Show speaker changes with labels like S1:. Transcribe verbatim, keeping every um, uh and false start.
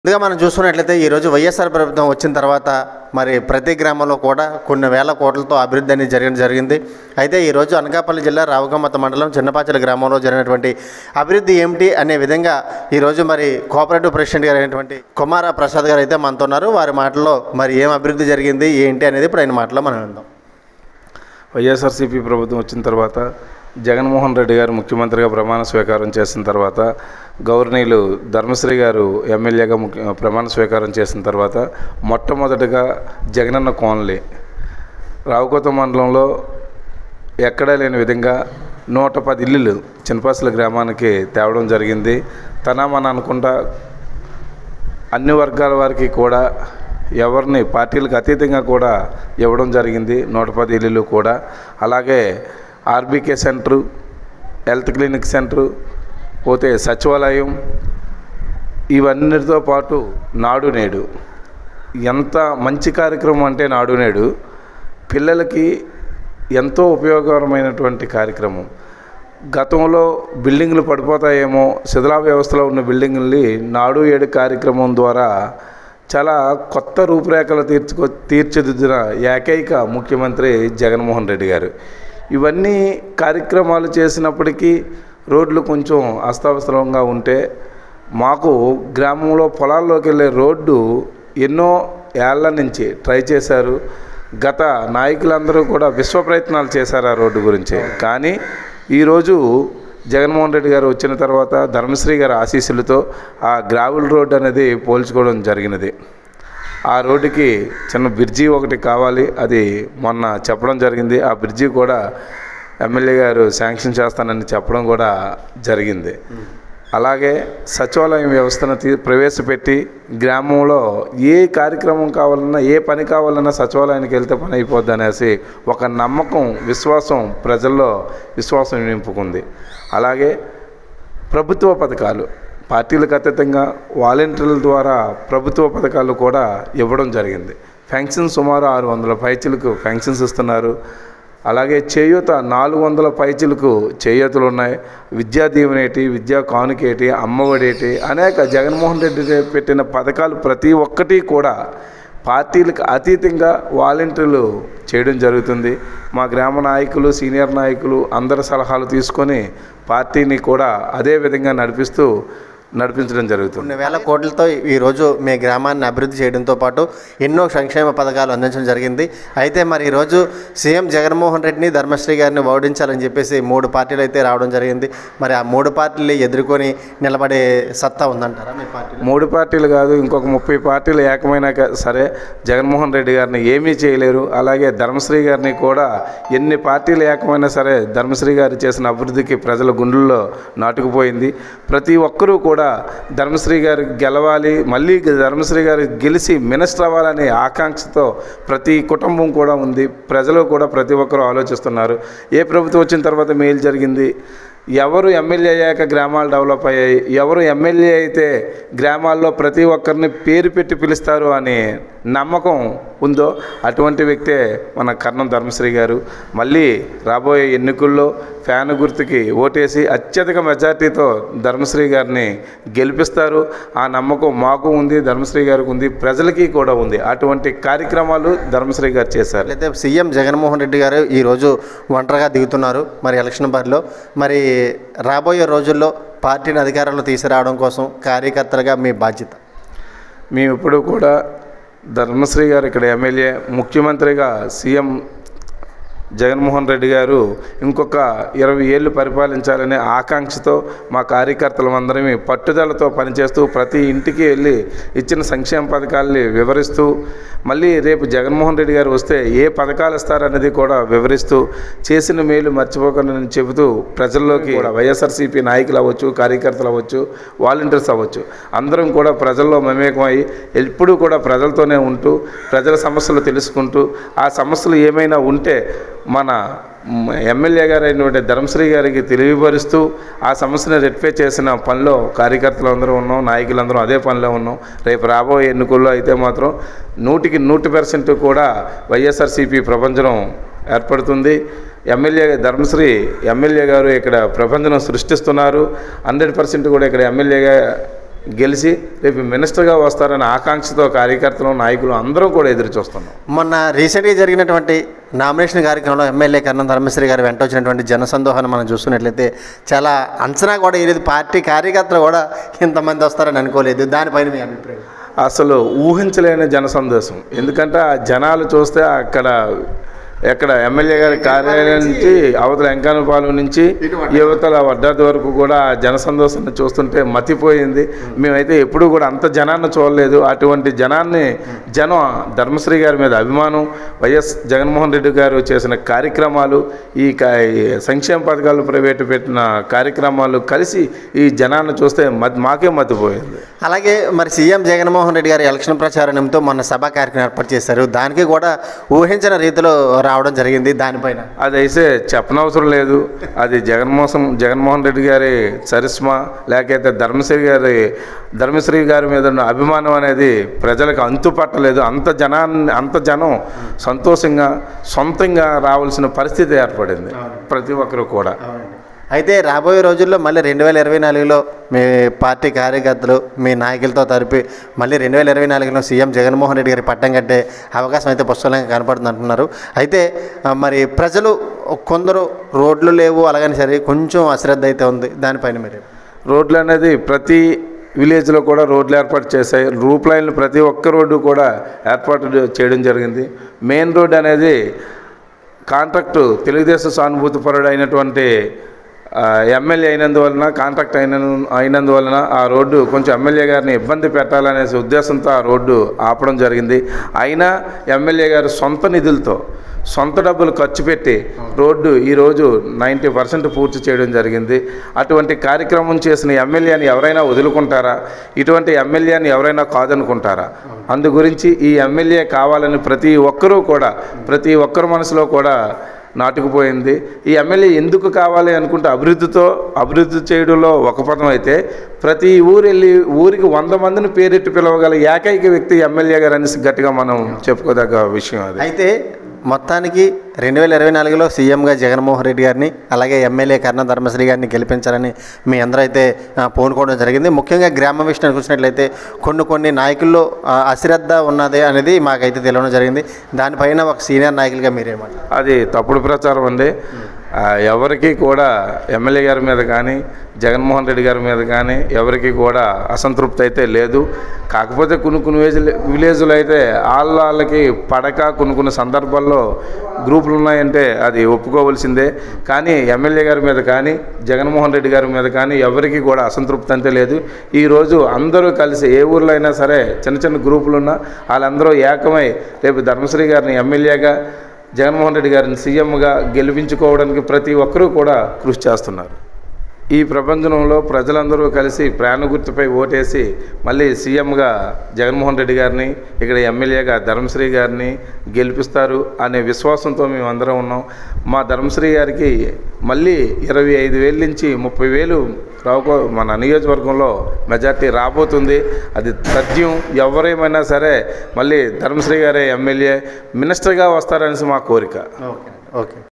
S1: ముందుగా మనం చూసుకున్నట్లయితే ఈరోజు వైఎస్ఆర్ ప్రభుత్వం వచ్చిన తర్వాత మరి ప్రతి గ్రామంలో కూడా కొన్ని వేల కోట్లతో అభివృద్ధి అనేది జరిగిన జరిగింది. అయితే ఈరోజు అనకాపల్లి జిల్లా రావుగమ్మత మండలం చిన్నపాచెల గ్రామంలో జరిగినటువంటి అభివృద్ధి ఏమిటి అనే విధంగా ఈరోజు మరి కోఆపరేటివ్ ప్రెసిడెంట్ గారు అయినటువంటి కుమార ప్రసాద్ గారు అయితే మనతో ఉన్నారు. వారి మాటల్లో మరి ఏం అభివృద్ధి జరిగింది ఏంటి అనేది ఇప్పుడు ఆయన మాటలో మనం విందాం.
S2: వైఎస్ఆర్సీపీ ప్రభుత్వం వచ్చిన తర్వాత జగన్మోహన్ రెడ్డి గారు ముఖ్యమంత్రిగా ప్రమాణ స్వీకారం చేసిన తర్వాత గవర్నీలు ధర్మశ్రీ గారు ఎమ్మెల్యేగా ముఖ్య ప్రమాణ స్వీకారం చేసిన తర్వాత మొట్టమొదటిగా జగనన్న కోనలి రావుకోత మండలంలో ఎక్కడా లేని విధంగా నూట పది ఇల్లులు చిన్నపాసల గ్రామానికి తేవడం జరిగింది. తన మన అనుకుంటా అన్ని వర్గాల వారికి కూడా ఎవరిని పార్టీలకు అతీతంగా కూడా ఇవ్వడం జరిగింది. నూట పది ఇల్లులు కూడా అలాగే RBK centre, health clinic centre, పోతే సచివాలయం, ఇవన్నిటితో పాటు నాడు నేడు. ఎంత మంచి కార్యక్రమం అంటే నాడు నేడు పిల్లలకి ఎంతో ఉపయోగకరమైనటువంటి కార్యక్రమం. గతంలో బిల్డింగులు పడిపోతాయేమో శిథిలా వ్యవస్థలో ఉన్న బిల్డింగుల్ని నాడు ఏడు కార్యక్రమం ద్వారా చాలా కొత్త రూపురేఖలు తీర్చుకో తీర్చిదిద్దిన ఏకైక ముఖ్యమంత్రి జగన్మోహన్ రెడ్డి గారు. ఇవన్నీ కార్యక్రమాలు చేసినప్పటికీ రోడ్లు కొంచెం అస్తవ్యస్తంగా ఉంటే మాకు గ్రామంలో పొలాల్లోకి వెళ్ళే రోడ్డు ఎన్నో ఏళ్ల నుంచి ట్రై చేశారు. గత నాయకులందరూ కూడా విశ్వ ప్రయత్నాలు చేశారు ఆ రోడ్డు గురించి. కానీ ఈరోజు జగన్మోహన్ రెడ్డి గారు వచ్చిన తర్వాత ధర్మశ్రీ గారి ఆశీస్సులతో ఆ గ్రావెల్ రోడ్డు అనేది పోల్చుకోవడం జరిగినది. ఆ రోడ్డుకి చిన్న బ్రిడ్జి ఒకటి కావాలి, అది మొన్న చెప్పడం జరిగింది. ఆ బ్రిడ్జి కూడా ఎమ్మెల్యే గారు శాంక్షన్ చేస్తానని చెప్పడం కూడా జరిగింది. అలాగే సచివాలయం వ్యవస్థను తీ ప్రవేశపెట్టి గ్రామంలో ఏ కార్యక్రమం కావాలన్నా ఏ పని కావాలన్నా సచివాలయానికి వెళ్తే పని అయిపోద్ది అనేసి ఒక నమ్మకం, విశ్వాసం ప్రజల్లో విశ్వాసం నింపుకుంది. అలాగే ప్రభుత్వ పథకాలు పార్టీలకు అతీతంగా వాలంటీర్ల ద్వారా ప్రభుత్వ పథకాలు కూడా ఇవ్వడం జరిగింది. పెన్షన్ సుమారు ఆరు వందల పైచీలకు పెన్షన్స్ ఇస్తున్నారు. అలాగే చేయూత నాలుగు వందల పైచీలకు చేయూతలు ఉన్నాయి. విద్యా దీవెనేటి, విద్యా కానుకేటి, అమ్మఒడేటి అనేక జగన్మోహన్ రెడ్డి పెట్టిన పథకాలు ప్రతి ఒక్కటి కూడా పార్టీలకు అతీతంగా వాలంటీర్లు చేయడం జరుగుతుంది. మా గ్రామ నాయకులు, సీనియర్ నాయకులు అందరి సలహాలు తీసుకొని పార్టీని కూడా అదే విధంగా నడిపిస్తూ నడిపించడం జరుగుతుంది.
S1: కొన్ని వేల కోట్లతో ఈరోజు మీ గ్రామాన్ని అభివృద్ధి చేయడంతో పాటు ఎన్నో సంక్షేమ పథకాలు అందించడం జరిగింది. అయితే మరి ఈరోజు సీఎం జగన్మోహన్ రెడ్డిని, ధర్మశ్రీ గారిని ఓడించాలని చెప్పేసి మూడు పార్టీలు అయితే రావడం జరిగింది. మరి ఆ మూడు పార్టీలు ఎదుర్కొని నిలబడే సత్తా ఉందంటారా మీ పార్టీ?
S2: మూడు పార్టీలు కాదు, ఇంకొక ముప్పై పార్టీలు ఏకమైనా సరే జగన్మోహన్ రెడ్డి గారిని ఏమీ చేయలేరు. అలాగే ధర్మశ్రీ గారిని కూడా ఎన్ని పార్టీలు ఏకమైనా సరే ధర్మశ్రీ గారు చేసిన అభివృద్ధికి ప్రజల గుండెల్లో నాటుకుపోయింది. ప్రతి ఒక్కరూ కూడా ధర్మశ్రీ గారు గెలవాలి, మళ్ళీ ధర్మశ్రీ గారు గెలిచి మినిస్టర్ అవ్వాలనే ఆకాంక్షతో ప్రతి కుటుంబం కూడా ఉంది. ప్రజలు కూడా ప్రతి ఒక్కరూ ఆలోచిస్తున్నారు ఏ ప్రభుత్వం వచ్చిన తర్వాత మేలు జరిగింది, ఎవరు ఎమ్మెల్యే అయ్యాక గ్రామాలు డెవలప్ అయ్యాయి, ఎవరు ఎమ్మెల్యే అయితే గ్రామాల్లో ప్రతి ఒక్కరిని పేరు పెట్టి పిలుస్తారు అనే నమ్మకం ఉందో అటువంటి వ్యక్తే మన కర్ణం ధర్మశ్రీ గారు. మళ్ళీ రాబోయే ఎన్నికల్లో ఫ్యాన్ గుర్తుకి ఓటేసి అత్యధిక మెజార్టీతో ధర్మశ్రీ గారిని గెలిపిస్తారు. ఆ నమ్మకం మాకు ఉంది, ధర్మశ్రీ గారికి ఉంది, ప్రజలకి కూడా ఉంది. అటువంటి కార్యక్రమాలు ధర్మశ్రీ గారు చేశారు.
S1: అయితే సీఎం జగన్మోహన్ రెడ్డి గారు ఈరోజు ఒంటరిగా దిగుతున్నారు మరి ఎలక్షన్ బరిలో. మరి రాబోయే రోజుల్లో పార్టీని అధికారంలో తీసుకురావడం కోసం కార్యకర్తలుగా మీ బాధ్యత?
S2: మేము ఇప్పుడు కూడా ధర్మశ్రీ గారు ఇక్కడ ఎమ్మెల్యే, ముఖ్యమంత్రిగా సీఎం జగన్మోహన్ రెడ్డి గారు ఇంకొక ఇరవై ఏళ్ళు పరిపాలించాలనే ఆకాంక్షతో మా కార్యకర్తలందరమే పట్టుదలతో పనిచేస్తూ ప్రతి ఇంటికి వెళ్ళి ఇచ్చిన సంక్షేమ పథకాలని వివరిస్తూ, మళ్ళీ రేపు జగన్మోహన్ రెడ్డి గారు వస్తే ఏ పథకాలు ఇస్తారన్నది కూడా వివరిస్తూ, చేసిన మేలు మర్చిపోకుండా చెబుతూ ప్రజల్లోకి కూడా వైఎస్ఆర్సీపీ నాయకులు అవ్వచ్చు, కార్యకర్తలు అవ్వచ్చు, వాలంటీర్స్ అవ్వచ్చు, అందరం కూడా ప్రజల్లో మమేకమై ఎప్పుడూ కూడా ప్రజలతోనే ఉంటూ ప్రజల సమస్యలు తెలుసుకుంటూ ఆ సమస్యలు ఏమైనా ఉంటే మన ఎమ్మెల్యే గారు అయినటువంటి ధర్మశ్రీ గారికి తెలియపరుస్తూ ఆ సమస్యను రెక్టిఫై చేసిన పనిలో కార్యకర్తలు అందరూ ఉన్నాం, నాయకులందరూ అదే పనిలో ఉన్నాం. రేపు రాబోయే ఎన్నికల్లో అయితే మాత్రం నూటికి నూటి పర్సెంట్ కూడా వైఎస్ఆర్సీపీ ప్రపంచం ఏర్పడుతుంది. ఎమ్మెల్యే ధర్మశ్రీ ఎమ్మెల్యే గారు ఇక్కడ ప్రపంచం సృష్టిస్తున్నారు. హండ్రెడ్ పర్సెంట్ కూడా ఇక్కడ ఎమ్మెల్యేగా గెలిచి రేపు మినిస్టర్గా వస్తారనే ఆకాంక్షతో కార్యకర్తలు నాయకులు అందరం కూడా ఎదురు చూస్తున్నాం.
S1: మొన్న రీసెంట్గా జరిగినటువంటి నామినేషన్ కార్యక్రమంలో ఎమ్మెల్యే కరణం ధర్మశ్రీ గారు వెంట వచ్చినటువంటి జనసందోహాన్ని మనం చూస్తున్నట్లయితే చాలా అంచనా కూడా ఇది పార్టీ కార్యకర్తలు కూడా ఇంతమంది వస్తారని అనుకోలేదు. దానిపైన మీ అభిప్రాయం?
S2: అసలు ఊహించలేని జనసందేశం. ఎందుకంటే ఆ జనాలు చూస్తే అక్కడ ఎక్కడ ఎమ్మెల్యే గారి కార్యాలయం నుంచి అవతల వెంకన్నపాలెం నుంచి యువతల వడ్డాది వరకు కూడా జనసందోషాన్ని చూస్తుంటే మతిపోయింది. మేమైతే ఎప్పుడూ కూడా అంత జనాన్ని చూడలేదు. అటువంటి జనాన్ని జనం ధర్మశ్రీ గారి మీద అభిమానం, వైఎస్ జగన్మోహన్ రెడ్డి గారు చేసిన కార్యక్రమాలు, ఈ సంక్షేమ పథకాలు ప్రవేశపెట్టిన కార్యక్రమాలు కలిసి ఈ జనాన్ని చూస్తే మతి మాకే మతిపోయింది.
S1: అలాగే మరి సీఎం జగన్మోహన్ రెడ్డి గారు ఎలక్షన్ ప్రచారం నిమిత్తం మొన్న సభా కార్యక్రమం ఏర్పాటు చేశారు. దానికి కూడా ఊహించిన రీతిలో రావడం జరిగింది. దానిపైన
S2: అది అయితే చెప్పనవసరం లేదు. అది జగన్మోహన్ జగన్మోహన్ రెడ్డి గారి చరిస్మా లేకపోతే ధర్మశ్రీ గారి ధర్మశ్రీ గారి మీద ఉన్న అభిమానం అనేది ప్రజలకు అంతుపట్టలేదు. అంత జనాన్ని అంత జనం సంతోషంగా సొంతంగా రావాల్సిన పరిస్థితి ఏర్పడింది ప్రతి ఒక్కరు కూడా.
S1: అయితే రాబోయే రోజుల్లో మళ్ళీ రెండు వేల ఇరవై నాలుగులో మీ పార్టీ కార్యకర్తలు మీ నాయకులతో తరిపి మళ్ళీ రెండు వేల ఇరవై నాలుగులో సీఎం జగన్మోహన్ రెడ్డి గారి పట్టం కట్టే అవకాశం అయితే పుష్కలంగా కనపడుతుంది అంటున్నారు. అయితే మరి ప్రజలు కొందరు రోడ్లు లేవు అలాగని సరే కొంచెం అశ్రద్ధ అయితే ఉంది. దానిపైన మీరు?
S2: రోడ్లు అనేది ప్రతి విలేజ్లో కూడా రోడ్లు ఏర్పాటు చేశాయి. రూప్ లైన్లు ప్రతి ఒక్క రోడ్డు కూడా ఏర్పాటు చేయడం జరిగింది. మెయిన్ రోడ్ అనేది కాంట్రాక్టు తెలుగుదేశం సానుభూతిపరుడు అయినటువంటి ఎమ్మెల్యే అయినందువలన కాంట్రాక్ట్ అయిన అయినందువలన ఆ రోడ్డు కొంచెం ఎమ్మెల్యే గారిని ఇబ్బంది పెట్టాలనే ఉద్దేశంతో ఆ రోడ్డు ఆపడం జరిగింది. అయినా ఎమ్మెల్యే గారు సొంత నిధులతో సొంత డబ్బులు ఖర్చు పెట్టి రోడ్డు ఈరోజు నైంటీ పర్సెంట్ పూర్తి చేయడం జరిగింది. అటువంటి కార్యక్రమం చేసిన ఎమ్మెల్యేని ఎవరైనా వదులుకుంటారా? ఇటువంటి ఎమ్మెల్యేని ఎవరైనా కాదనుకుంటారా? అందు గురించి ఈ ఎమ్మెల్యే కావాలని ప్రతి ఒక్కరూ కూడా ప్రతి ఒక్కరి మనసులో కూడా నాటుకుపోయింది. ఈ ఎమ్మెల్యే ఎందుకు కావాలి అనుకుంటే అభివృద్ధితో అభివృద్ధి చేయడంలో ఒక పదం అయితే ప్రతి ఊరు వెళ్ళి ఊరికి వంద మందిని పేరెట్టి పిలవగల ఏకైక వ్యక్తి ఎమ్మెల్యే గారు అనేసి గట్టిగా మనం చెప్పుకోదగ్గ విషయం అది.
S1: అయితే మొత్తానికి రెండు వేల ఇరవై నాలుగులో సీఎంగా జగన్మోహన్ రెడ్డి గారిని అలాగే ఎమ్మెల్యే కరణం ధర్మశ్రీ గారిని గెలిపించాలని మీ అందరూ అయితే పూనుకోవడం జరిగింది. ముఖ్యంగా గ్రామ విషయానికి వచ్చినట్లయితే కొన్ని కొన్ని నాయకుల్లో అశ్రద్ధ ఉన్నది అనేది మాకైతే తెలియడం జరిగింది. దానిపైన ఒక సీనియర్ నాయకులుగా మీరేమంటారు?
S2: అది తప్పుడు ప్రచారం అండి. ఎవరికి కూడా ఎమ్మెల్యే గారి మీద కానీ జగన్మోహన్ రెడ్డి గారి మీద కానీ ఎవరికి కూడా అసంతృప్తి అయితే లేదు. కాకపోతే కొన్ని కొన్ని విలేజ్ విలేజ్లో అయితే వాళ్ళ వాళ్ళకి పడక కొన్ని కొన్ని సందర్భాల్లో గ్రూపులు ఉన్నాయంటే అది ఒప్పుకోవాల్సిందే. కానీ ఎమ్మెల్యే గారి మీద కానీ జగన్మోహన్ రెడ్డి గారి మీద కానీ ఎవరికి కూడా అసంతృప్తి అంతే లేదు. ఈరోజు అందరూ కలిసి ఏ ఊర్లో అయినా సరే చిన్న చిన్న గ్రూపులు ఉన్నా వాళ్ళందరూ ఏకమై రేపు ధర్మశ్రీ గారిని ఎమ్మెల్యేగా జగన్మోహన్ రెడ్డి గారిని సీఎంగా గెలిపించుకోవడానికి ప్రతి ఒక్కరూ కూడా కృషి చేస్తున్నారు. ఈ ప్రపంచంలో ప్రజలందరూ కలిసి ప్రాణ గుర్తుపై ఓటేసి మళ్ళీ సీఎంగా జగన్మోహన్ రెడ్డి గారిని ఇక్కడ ఎమ్మెల్యేగా ధర్మశ్రీ గారిని గెలిపిస్తారు అనే విశ్వాసంతో మేము అందరం ఉన్నాం. మా ధర్మశ్రీ గారికి మళ్ళీ ఇరవై ఐదు వేల నుంచి ముప్పై వేలు రావుకో మన నియోజకవర్గంలో మెజార్టీ రాబోతుంది. అది తథ్యం. ఎవరేమైనా సరే మళ్ళీ ధర్మశ్రీ గారే ఎమ్మెల్యే మినిస్టర్గా వస్తారనేసి మా కోరిక.
S1: Okay okay